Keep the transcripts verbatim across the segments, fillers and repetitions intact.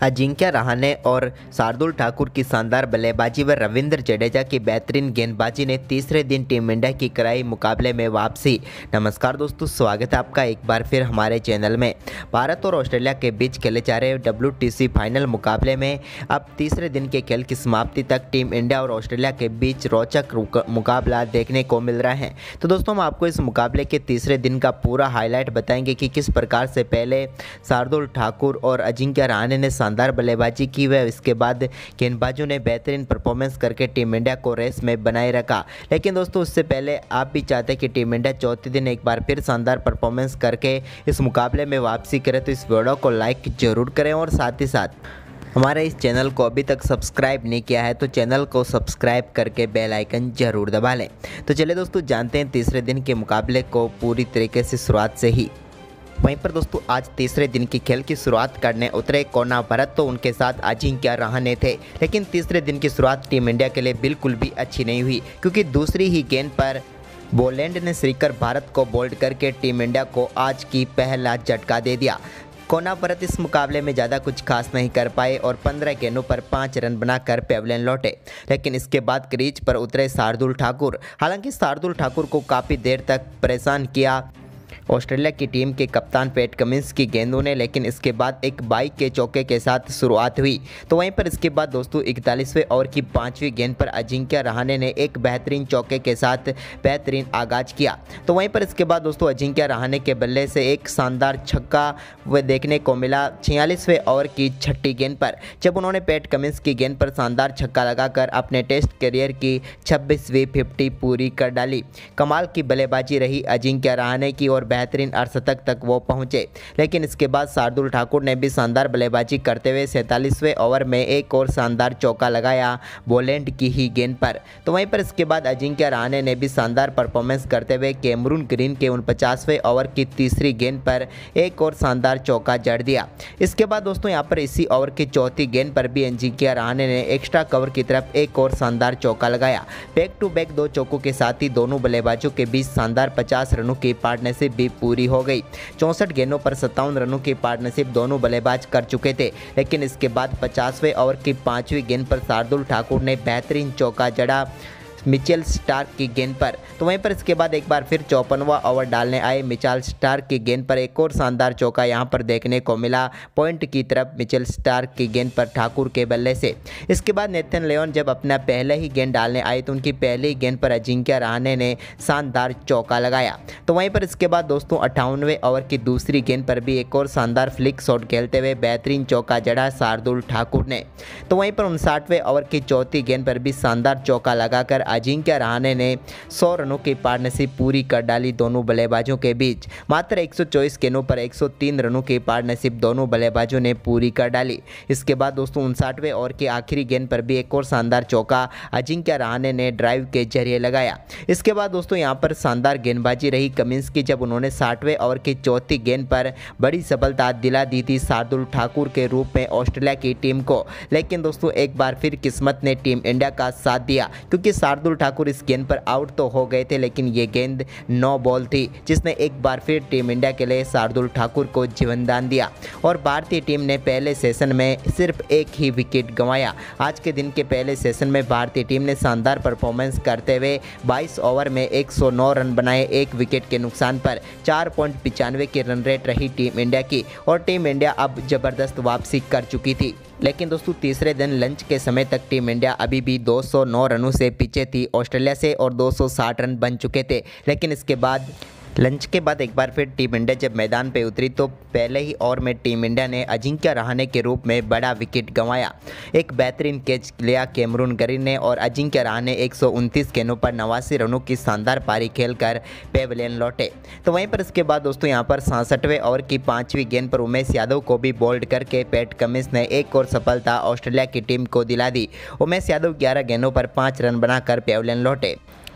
अजिंक्य रहाणे और शार्दुल ठाकुर की शानदार बल्लेबाजी व रविंद्र जडेजा की बेहतरीन गेंदबाजी ने तीसरे दिन टीम इंडिया की कराई मुकाबले में वापसी। नमस्कार दोस्तों, स्वागत है आपका एक बार फिर हमारे चैनल में। भारत और ऑस्ट्रेलिया के बीच खेले जा रहे डब्ल्यूटीसी फाइनल मुकाबले में अब तीसरे दिन के खेल की समाप्ति तक टीम इंडिया और ऑस्ट्रेलिया के बीच रोचक मुकाबला देखने को मिल रहा है। तो दोस्तों, हम आपको इस मुकाबले के तीसरे दिन का पूरा हाईलाइट बताएंगे कि किस प्रकार से पहले शार्दुल ठाकुर और अजिंक्य रहाणे ने शानदार बल्लेबाजी की व इसके बाद गेंदबाजों ने बेहतरीन परफॉर्मेंस करके टीम इंडिया को रेस में बनाए रखा। लेकिन दोस्तों, उससे पहले आप भी चाहते हैं कि टीम इंडिया चौथे दिन एक बार फिर शानदार परफॉर्मेंस करके इस मुकाबले में वापसी करे, तो इस वीडियो को लाइक जरूर करें और साथ ही साथ हमारे इस चैनल को अभी तक सब्सक्राइब नहीं किया है तो चैनल को सब्सक्राइब करके बेल आइकन जरूर दबा लें। तो चलिए दोस्तों, जानते हैं तीसरे दिन के मुकाबले को पूरी तरीके से शुरुआत से ही। वहीं पर दोस्तों, आज तीसरे दिन की खेल की शुरुआत करने उतरे कोना भरत, तो उनके साथ अजिंक्य रहाणे थे। लेकिन तीसरे दिन की शुरुआत टीम इंडिया के लिए बिल्कुल भी अच्छी नहीं हुई, क्योंकि दूसरी ही गेंद पर बोलैंड ने श्रीकर भारत को बोल्ड करके टीम इंडिया को आज की पहला झटका दे दिया। कोना भरत इस मुकाबले में ज़्यादा कुछ खास नहीं कर पाए और पंद्रह गेंदों पर पाँच रन बनाकर पेविलियन लौटे। लेकिन इसके बाद क्रीज पर उतरे शार्दुल ठाकुर। हालांकि शार्दुल ठाकुर को काफ़ी देर तक परेशान किया ऑस्ट्रेलिया की टीम के कप्तान पैट कमिंस की गेंदों ने, लेकिन इसके बाद एक बाइक के चौके के साथ शुरुआत हुई। तो वहीं पर इसके बाद दोस्तों इकतालीसवें ओवर की पाँचवीं गेंद पर अजिंक्य रहाणे ने एक बेहतरीन चौके के साथ बेहतरीन आगाज किया। तो वहीं पर इसके बाद दोस्तों अजिंक्य रहाणे के बल्ले से एक शानदार छक्का वह देखने को मिला छियालीसवें ओवर की छठी गेंद पर, जब उन्होंने पैट कमिंस की गेंद पर शानदार छक्का लगाकर अपने टेस्ट करियर की छब्बीसवीं फिफ्टी पूरी कर डाली। कमाल की बल्लेबाजी रही अजिंक्य रहाणे की और बेहतरीन अर्धशतक तक वो पहुंचे। लेकिन इसके बाद शार्दुल ठाकुर ने भी शानदार बल्लेबाजी करते हुए सैंतालीसवें ओवर में एक और शानदार चौका लगाया बोलैंड की ही गेंद पर। तो वहीं पर इसके बाद अजिंक्य रहाणे ने भी शानदार परफॉर्मेंस करते हुए कैमरून ग्रीन के उनपचासवें ओवर की तीसरी गेंद पर एक और शानदार चौका जड़ दिया। इसके बाद दोस्तों यहाँ पर इसी ओवर की चौथी गेंद पर भी अजिंक्य रहाणे ने एक्स्ट्रा कवर की तरफ एक और शानदार चौका लगाया। बैक टू बैक दो चौकों के साथ ही दोनों बल्लेबाजों के बीच शानदार पचास रनों की पार्टनरशिप भी पूरी हो गई। चौंसठ गेंदों पर सत्तावन रनों की पार्टनरशिप दोनों बल्लेबाज कर चुके थे। लेकिन इसके बाद पचासवें ओवर की पांचवी गेंद पर शार्दुल ठाकुर ने बेहतरीन चौका जड़ा मिचेल स्टार्क की गेंद पर। तो वहीं पर इसके बाद एक बार फिर चौपनवा ओवर डालने आए मिचेल स्टार्क की गेंद पर एक और शानदार चौका यहां पर देखने को मिला पॉइंट की तरफ मिचेल स्टार्क की गेंद पर ठाकुर के बल्ले से। इसके बाद नेथन लियोन जब अपना पहले ही गेंद डालने आए तो उनकी पहली गेंद पर अजिंक्य रहाणे ने शानदार चौका लगाया। तो वहीं पर इसके बाद दोस्तों अट्ठावनवें ओवर की दूसरी गेंद पर भी एक और शानदार फ्लिक शॉट खेलते हुए बेहतरीन चौका जड़ा शार्दुल ठाकुर ने। तो वहीं पर उनसाठवें ओवर की चौथी गेंद पर भी शानदार चौका लगाकर अजिंक्य रहाणे ने सौ रनों की पार्टनरशिप पूरी कर डाली दोनों बल्लेबाजों के बीच। मात्र एक सौ चौबीस गेंदों पर एक सौ तीन रनों की पार्टनरशिप दोनों बल्लेबाजों ने पूरी कर डाली। इसके बाद दोस्तों उनसाठवें ओवर की आखिरी गेंद पर भी एक और शानदार चौका अजिंक्य रहाणे ने ड्राइव के जरिए लगाया। इसके बाद दोस्तों यहां पर शानदार गेंदबाजी रही कमिंस की, जब उन्होंने साठवें ओवर की चौथी गेंद पर बड़ी सफलता दिला दी थी शार्दुल ठाकुर के रूप में ऑस्ट्रेलिया की टीम को। लेकिन दोस्तों एक बार फिर किस्मत ने टीम इंडिया का साथ दिया, क्योंकि शार्दुल ठाकुर इस गेंद पर आउट तो हो गए थे, लेकिन ये गेंद नो बॉल थी, जिसने एक बार फिर टीम इंडिया के लिए शार्दुल ठाकुर को जीवनदान दिया और भारतीय टीम ने पहले सेशन में सिर्फ एक ही विकेट गंवाया। आज के दिन के पहले सेशन में भारतीय टीम ने शानदार परफॉर्मेंस करते हुए बाईस ओवर में एक सौ नौ रन बनाए एक विकेट के नुकसान पर। चार पॉइंट पिचानवे की रन रेट रही टीम इंडिया की और टीम इंडिया अब जबरदस्त वापसी कर चुकी थी। लेकिन दोस्तों तीसरे दिन लंच के समय तक टीम इंडिया अभी भी दो सौ नौ रनों से पीछे थी ऑस्ट्रेलिया से और दो सौ साठ रन बन चुके थे। लेकिन इसके बाद लंच के बाद एक बार फिर टीम इंडिया जब मैदान पे उतरी तो पहले ही ओवर में टीम इंडिया ने अजिंक्य रहाणे के रूप में बड़ा विकेट गंवाया। एक बेहतरीन कैच लिया कैमरून ग्रीन ने और अजिंक्य रहाणे एक सौ उनतीस गेंदों पर नवासी रनों की शानदार पारी खेलकर पेविलियन लौटे। तो वहीं पर इसके बाद दोस्तों यहां पर सड़सठवें ओवर की पांचवी गेंद पर उमेश यादव को भी बोल्ड करके पैट कमिंस ने एक और सफलता ऑस्ट्रेलिया की टीम को दिला दी। उमेश यादव ग्यारह गेंदों पर पाँच रन बनाकर पेविलियन लौटे।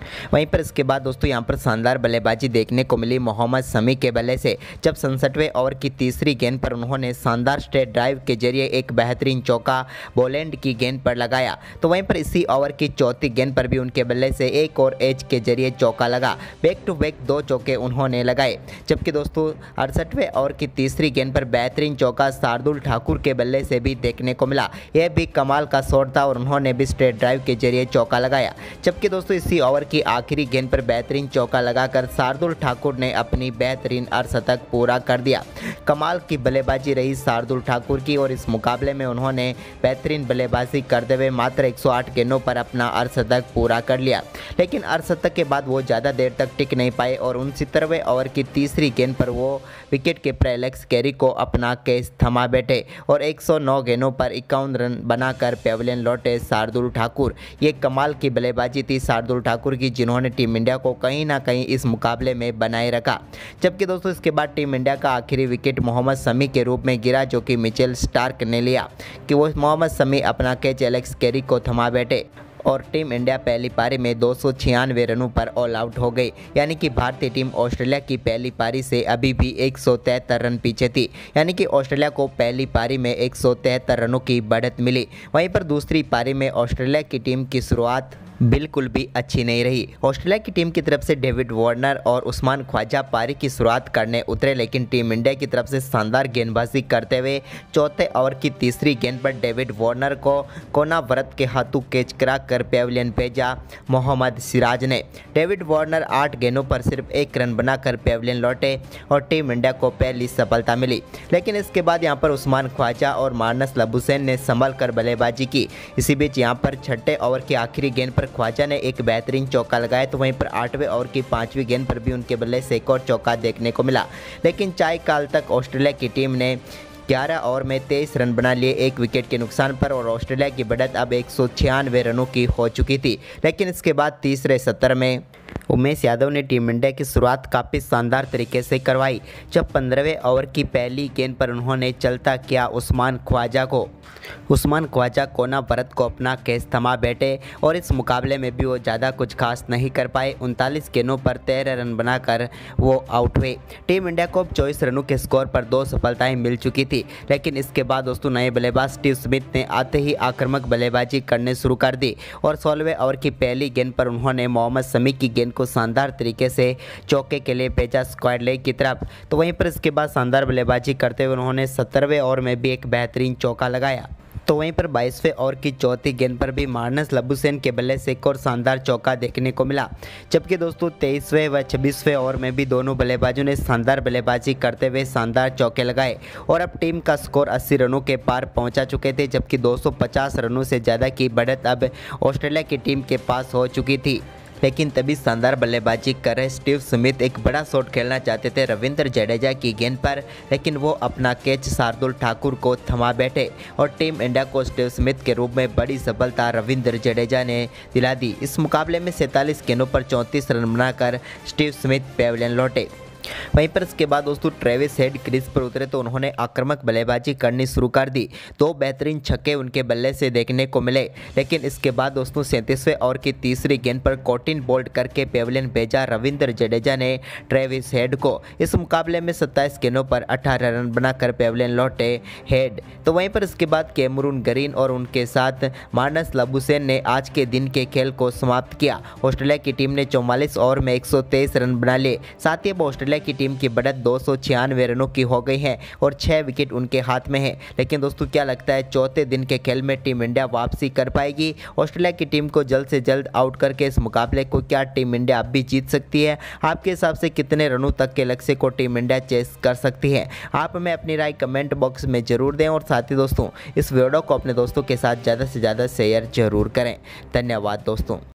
वहीं पर इसके बाद दोस्तों यहाँ पर शानदार बल्लेबाजी देखने को मिली मोहम्मद शमी के बल्ले से, जब सड़सठवें ओवर की तीसरी गेंद पर उन्होंने शानदार स्ट्रेट ड्राइव के जरिए एक बेहतरीन चौका बोलैंड की गेंद पर लगाया। तो वहीं पर इसी ओवर की चौथी गेंद पर भी उनके बल्ले से एक और एज के जरिए चौका लगा। बैक टू बैक दो चौके उन्होंने लगाए। जबकि दोस्तों अड़सठवें ओवर की तीसरी गेंद पर बेहतरीन चौका शार्दुल ठाकुर के बल्ले से भी देखने को मिला। यह भी कमाल का शॉट था और उन्होंने भी स्ट्रेट ड्राइव के जरिए चौका लगाया। जबकि दोस्तों इसी ओवर की आखिरी गेंद पर बेहतरीन चौका लगाकर शार्दुल ठाकुर ने अपनी बेहतरीन अर्धशतक पूरा कर दिया। कमाल की बल्लेबाजी रही शार्दुल ठाकुर की और इस मुकाबले में उन्होंने बेहतरीन बल्लेबाजी करते हुए मात्र एक सौ आठ गेंदों पर अपना अर्धशतक पूरा कर लिया। लेकिन अर्धशतक के बाद वो ज़्यादा देर तक टिक नहीं पाए और उनसत्तरवें ओवर की तीसरी गेंद पर वो विकेट कीपर एलेक्स कैरी को अपना कैच थमा बैठे और एक सौ नौ गेंदों पर इक्यावन रन बनाकर पेविलियन लौटे शार्दुल ठाकुर। ये कमाल की बल्लेबाजी थी शार्दुल ठाकुर की, जिन्होंने टीम इंडिया को कहीं ना कहीं इस मुकाबले में बनाए रखा। जबकि दोस्तों इसके बाद टीम इंडिया का आखिरी विकेट मोहम्मद शमी के रूप में गिरा, जो कि मिचेल स्टार्क ने लिया कि वो मोहम्मद शमी अपना कैच एलेक्स कैरी को थमा बैठे और टीम इंडिया पहली पारी में दो सौ छियानवे रनों पर ऑल आउट हो गई। यानी कि भारतीय टीम ऑस्ट्रेलिया की पहली पारी से अभी भी एक सौ तिहत्तर रन पीछे थी। यानी कि ऑस्ट्रेलिया को पहली पारी में एक सौ तिहत्तर रनों की बढ़त मिली। वहीं पर दूसरी पारी में ऑस्ट्रेलिया की टीम की शुरुआत बिल्कुल भी अच्छी नहीं रही। ऑस्ट्रेलिया की टीम की तरफ से डेविड वार्नर और उस्मान ख्वाजा पारी की शुरुआत करने उतरे, लेकिन टीम इंडिया की तरफ से शानदार गेंदबाजी करते हुए चौथे ओवर की तीसरी गेंद पर डेविड वार्नर को कोना व्रत के हाथों कैच करा कर पेविलियन भेजा मोहम्मद सिराज ने। डेविड वार्नर आठ गेंदों पर सिर्फ एक रन बनाकर पेविलियन लौटे और टीम इंडिया को पहली सफलता मिली। लेकिन इसके बाद यहाँ पर उस्मान ख्वाजा और मार्नस लबुसैन ने संभल कर बल्लेबाजी की। इसी बीच यहाँ पर छठे ओवर की आखिरी गेंद पर ख्वाजा ने एक बेहतरीन चौका लगाया। तो वहीं पर आठवें ओवर की पांचवी गेंद पर भी उनके बल्ले से एक और चौका देखने को मिला। लेकिन चार काल तक ऑस्ट्रेलिया की टीम ने ग्यारह ओवर में तेईस रन बना लिए एक विकेट के नुकसान पर और ऑस्ट्रेलिया की बढ़त अब एक सौ छियानवे रनों की हो चुकी थी। लेकिन इसके बाद तीसरे सत्र में उमेश यादव ने टीम इंडिया की शुरुआत काफ़ी शानदार तरीके से करवाई, जब पंद्रहवें ओवर की पहली गेंद पर उन्होंने चलता किया उस्मान ख्वाजा को उस्मान ख्वाजा कोना व्रत को अपना कैच थमा बैठे और इस मुकाबले में भी वो ज़्यादा कुछ खास नहीं कर पाए। उनतालीस गेंदों पर तेरह रन बनाकर वो आउट हुए। टीम इंडिया को चौबीस रनों के स्कोर पर दो सफलताएं मिल चुकी थी। लेकिन इसके बाद दोस्तों नए बल्लेबाज स्टीव स्मिथ ने आते ही आक्रामक बल्लेबाजी करने शुरू कर दी और सोलहवें ओवर की पहली गेंद पर उन्होंने मोहम्मद शमी की गेंद को शानदार तरीके से चौके के लिए भेजा स्क्वायर लेग की तरफ। तो वहीं पर इसके बाद शानदार बल्लेबाजी करते हुए उन्होंने सत्तरवें ओवर में भी एक बेहतरीन चौका लगाया। तो वहीं पर बाईसवें ओवर की चौथी गेंद पर भी मार्नस लबुसैन के बल्ले से एक और शानदार चौका देखने को मिला। जबकि दोस्तों तेईसवें व छब्बीसवें ओवर में भी दोनों बल्लेबाजों ने शानदार बल्लेबाजी करते हुए शानदार चौके लगाए और अब टीम का स्कोर अस्सी रनों के पार पहुंचा चुके थे, जबकि दो सौ पचास रनों से ज़्यादा की बढ़त अब ऑस्ट्रेलिया की टीम के पास हो चुकी थी। लेकिन तभी शानदार बल्लेबाजी कर रहे स्टीव स्मिथ एक बड़ा शॉट खेलना चाहते थे रविंद्र जडेजा की गेंद पर, लेकिन वो अपना कैच शार्दुल ठाकुर को थमा बैठे और टीम इंडिया को स्टीव स्मिथ के रूप में बड़ी सफलता रविंद्र जडेजा ने दिला दी। इस मुकाबले में सैंतालीस गेंदों पर चौंतीस रन बनाकर स्टीव स्मिथ पेविलियन लौटे। वहीं पर इसके बाद दोस्तों ट्रेविस हेड क्रीज पर उतरे तो उन्होंने आक्रामक बल्लेबाजी करनी शुरू कर दी। दो बेहतरीन छक्के उनके बल्ले से देखने को मिले। लेकिन इसके बाद दोस्तों सैंतीसवें ओवर की तीसरी गेंद पर कॉटिन बोल्ड करके पेविलियन भेजा रविंद्र जडेजा ने ट्रेविस हेड को। इस मुकाबले में सत्ताईस गेंदों पर अठारह रन बनाकर पेविलियन लौटे हेड। तो वहीं पर इसके बाद कैमरून ग्रीन और उनके साथ मार्नस लबुसैन ने आज के दिन के खेल को समाप्त किया। ऑस्ट्रेलिया की टीम ने चौवालीस ओवर में एक सौ तेईस रन बना लिए। साथ ही अब ऑस्ट्रेलिया की टीम की बढ़त दो सौ छियानवे रनों की हो गई है और छह विकेट उनके हाथ में है। लेकिन दोस्तों क्या लगता है चौथे दिन के खेल में टीम इंडिया वापसी कर पाएगी? ऑस्ट्रेलिया की टीम को जल्द से जल्द आउट करके इस मुकाबले को क्या टीम इंडिया अब भी जीत सकती है? आपके हिसाब से कितने रनों तक के लक्ष्य को टीम इंडिया चेस कर सकती है? आप हमें अपनी राय कमेंट बॉक्स में जरूर दें और साथ ही दोस्तों इस वीडियो को अपने दोस्तों के साथ ज़्यादा से ज़्यादा शेयर जरूर करें। धन्यवाद दोस्तों।